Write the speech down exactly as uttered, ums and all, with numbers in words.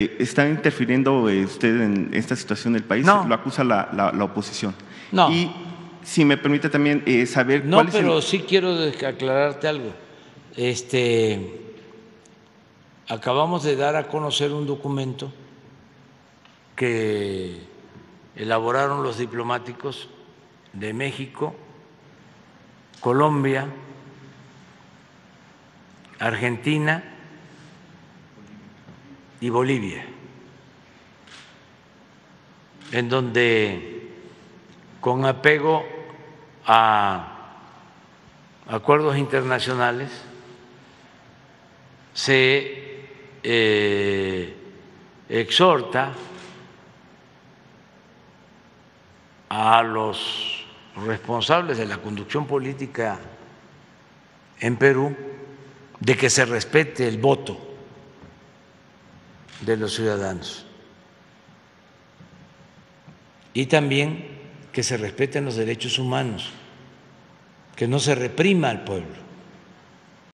¿Está interfiriendo eh, usted en esta situación del país? No. Lo acusa la, la, la oposición. No. Y si me permite también eh, saber No, cuál es pero el... sí quiero aclararte algo. Este, acabamos de dar a conocer un documento que elaboraron los diplomáticos de México, Colombia, Argentina y Bolivia, en donde, con apego a acuerdos internacionales, se eh, exhorta a los responsables de la conducción política en Perú de que se respete el voto de los ciudadanos y también que se respeten los derechos humanos, que no se reprima al pueblo.